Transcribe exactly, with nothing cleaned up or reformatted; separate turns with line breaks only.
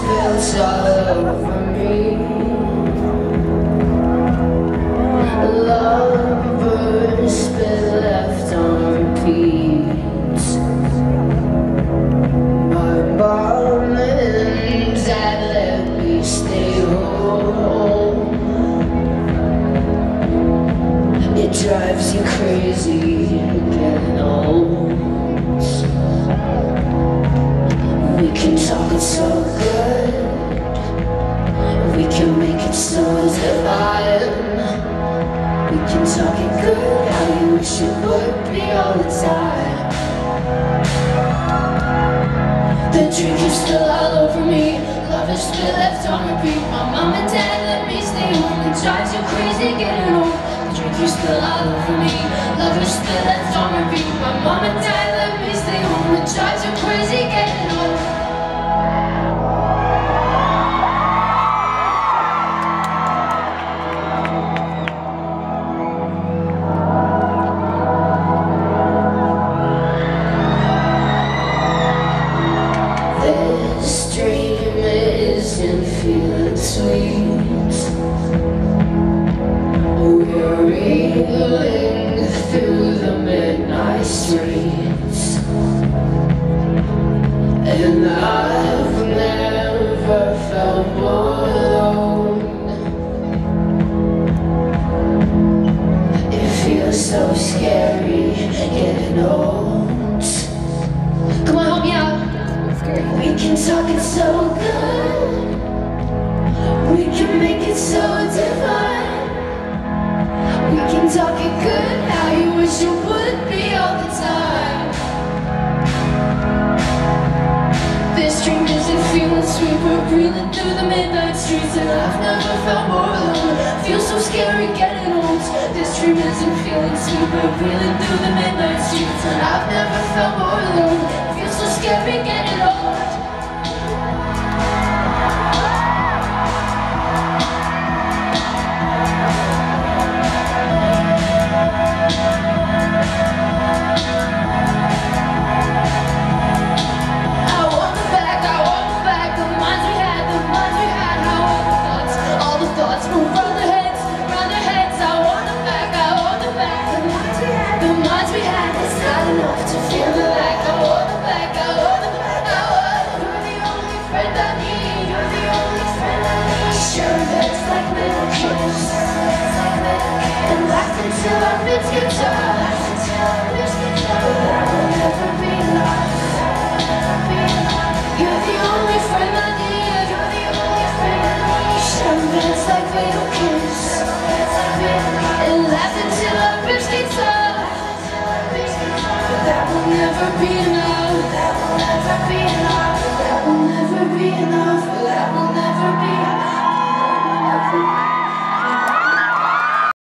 spills all over me. Lovers been left on repeat. My mom and dad let me stay home. It drives you crazy getting old. We can talk it so good, we can make it so divine. We can talk it good, how you wish it would be all the time. The drink is still all over me, love is still left on repeat. My mom and dad let me stay home, it drives you crazy getting old. The drink is still all over me, love is still left on repeat. My mom and dad let me stay home, it drives you crazy getting old. This dream isn't feeling sweet. We're reeling through the midnight streets, and I've never felt more alone. It feels so scary getting old. Come on, help me out. We can talk it so good, we can make it so divine. We can talk it good, how you wish you would be all the time. This dream isn't feeling sweet, we're breathing through the midnight streets, and I've never felt more alone. Feels so scary getting old. This dream isn't feeling sweet, we're breathing through the midnight streets, and I've never felt more alone. Feels so scary getting old. Until our bits get tough, but that will never be enough. You're the only friend I need. Sharing beds like little kids, and laugh until our ribs get tough. But that will never be enough. That will never be enough. That will never be enough.